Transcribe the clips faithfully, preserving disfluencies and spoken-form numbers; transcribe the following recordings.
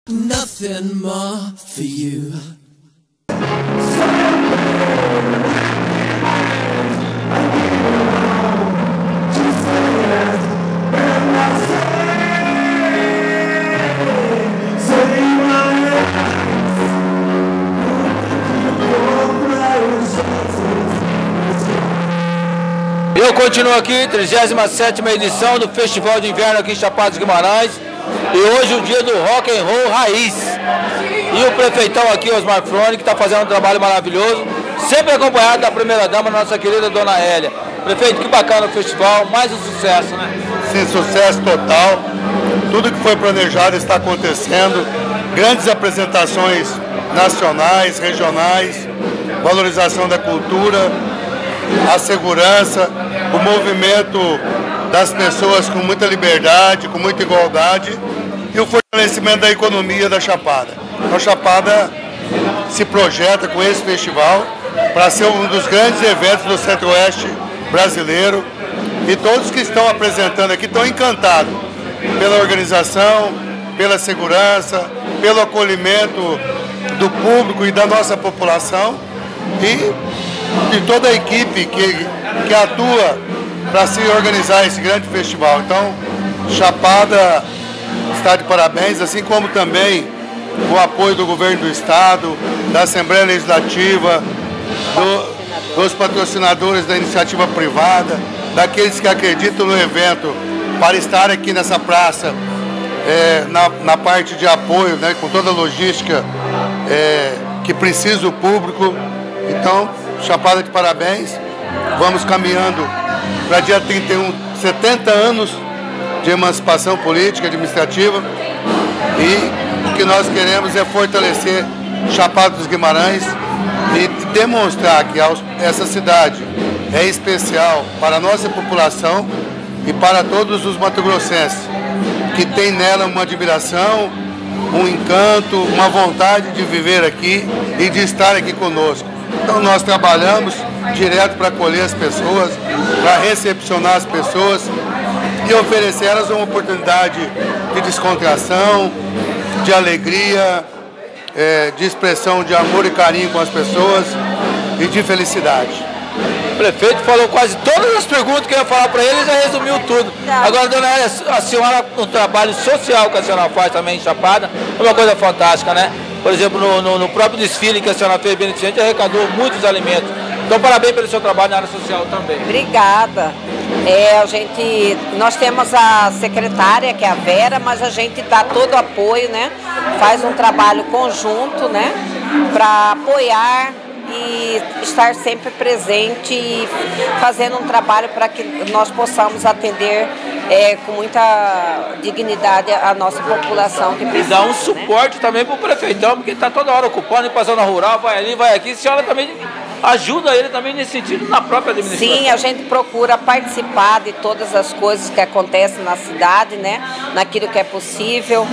Nothing more for you. Eu continuo aqui, trigésima sétima edição do Festival de Inverno aqui em Chapada dos Guimarães. E hoje o dia do rock and roll raiz. E o prefeitão aqui, Osmar Frone, que está fazendo um trabalho maravilhoso, sempre acompanhado da primeira-dama, nossa querida Dona Hélia. Prefeito, que bacana o festival, mais um sucesso, né? Sim, sucesso total. Tudo que foi planejado está acontecendo. Grandes apresentações nacionais, regionais, valorização da cultura, a segurança, o movimento das pessoas com muita liberdade, com muita igualdade e o fortalecimento da economia da Chapada. A Chapada se projeta com esse festival para ser um dos grandes eventos do Centro-Oeste brasileiro e todos que estão apresentando aqui estão encantados pela organização, pela segurança, pelo acolhimento do público e da nossa população e de toda a equipe que, que atua para se organizar esse grande festival. Então, Chapada está de parabéns, assim como também o apoio do governo do estado, da Assembleia Legislativa, do, dos patrocinadores da iniciativa privada, daqueles que acreditam no evento para estar aqui nessa praça, é, na, na parte de apoio, né, com toda a logística é, que precisa o público. Então, Chapada de parabéns, vamos caminhando para dia trinta e um, setenta anos de emancipação política, administrativa, e o que nós queremos é fortalecer Chapada dos Guimarães e demonstrar que essa cidade é especial para a nossa população e para todos os mato-grossenses, que tem nela uma admiração, um encanto, uma vontade de viver aqui e de estar aqui conosco. Então nós trabalhamos direto para acolher as pessoas, para recepcionar as pessoas e oferecer a elas uma oportunidade de descontração, de alegria, é, de expressão de amor e carinho com as pessoas e de felicidade. O prefeito falou quase todas as perguntas que eu ia falar para ele e já resumiu tudo. Agora, Dona Hélia, a senhora, o trabalho social que a senhora faz também em Chapada, é uma coisa fantástica, né? Por exemplo, no, no, no próprio desfile que a senhora fez beneficente, arrecadou muitos alimentos. Então, parabéns pelo seu trabalho na área social também. Obrigada. É, a gente, nós temos a secretária, que é a Vera, mas a gente dá todo o apoio, né? Faz um trabalho conjunto, né? Para apoiar e estar sempre presente e fazendo um trabalho para que nós possamos atender é, com muita dignidade a nossa população que precisa. E dá um suporte, né, também para o prefeitão, porque está toda hora ocupando, passando na rural, vai ali, vai aqui. A senhora também ajuda ele também nesse sentido na própria administração. Sim, a gente procura participar de todas as coisas que acontecem na cidade, né? Naquilo que é possível.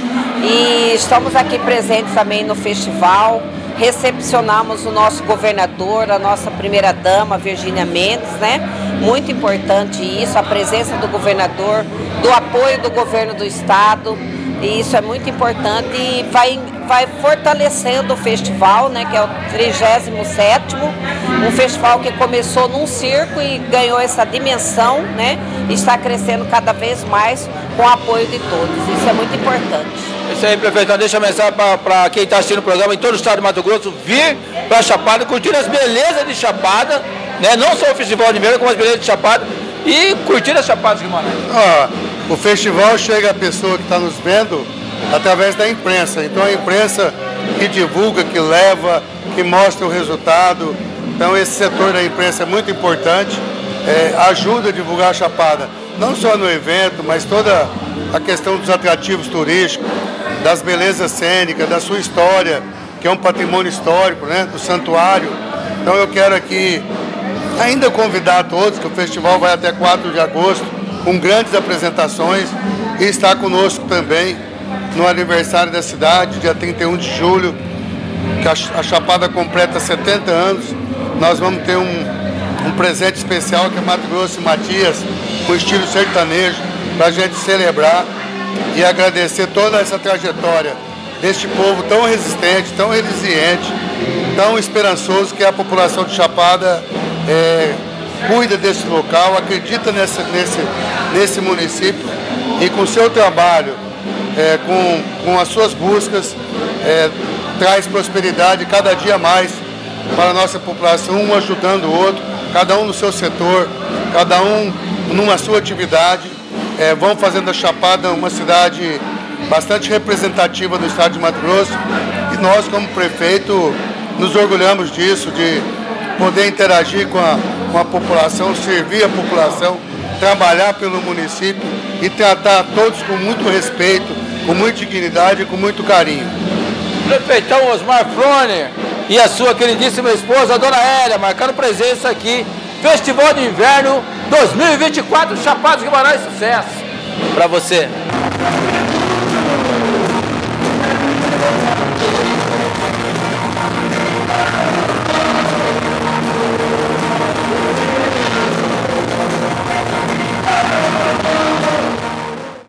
E estamos aqui presentes também no festival. Recepcionamos o nosso governador, a nossa primeira-dama, Virgínia Mendes, né? Muito importante isso, a presença do governador, do apoio do governo do estado, e isso é muito importante e vai, vai fortalecendo o festival, né? Que é o trigésimo sétimo, um festival que começou num circo e ganhou essa dimensão, né? E está crescendo cada vez mais com o apoio de todos, isso é muito importante. Isso aí, prefeito. Deixa a mensagem para quem está assistindo o programa em todo o estado de Mato Grosso, vir para Chapada, curtir as belezas de Chapada, né? Não só o Festival de Inverno, como as belezas de Chapada e curtir as Chapadas de Guimarães. Ah, o festival chega à pessoa que está nos vendo através da imprensa. Então a imprensa que divulga, que leva, que mostra o resultado. Então esse setor da imprensa é muito importante, é, ajuda a divulgar a Chapada, não só no evento, mas toda a questão dos atrativos turísticos, das belezas cênicas, da sua história, que é um patrimônio histórico, né, do santuário. Então eu quero aqui ainda convidar a todos, que o festival vai até quatro de agosto, com grandes apresentações, e está conosco também no aniversário da cidade, dia trinta e um de julho, que a Chapada completa setenta anos. Nós vamos ter um, um presente especial, que é Mato Grosso e Matias, com estilo sertanejo, para a gente celebrar e agradecer toda essa trajetória deste povo tão resistente, tão resiliente, tão esperançoso, que a população de Chapada é, cuida desse local, acredita nesse, nesse, nesse município e com o seu trabalho, é, com, com as suas buscas, é, traz prosperidade cada dia mais para a nossa população, um ajudando o outro, cada um no seu setor, cada um numa sua atividade, é, vão fazendo da Chapada uma cidade bastante representativa do estado de Mato Grosso, e nós, como prefeito, nos orgulhamos disso, de poder interagir com a, com a população, servir a população, trabalhar pelo município e tratar todos com muito respeito, com muita dignidade e com muito carinho. Prefeitão Osmar Froner e a sua queridíssima esposa, a dona Hélia, marcando presença aqui. Festival de Inverno dois mil e vinte e quatro, Chapada dos Guimarães, sucesso para você.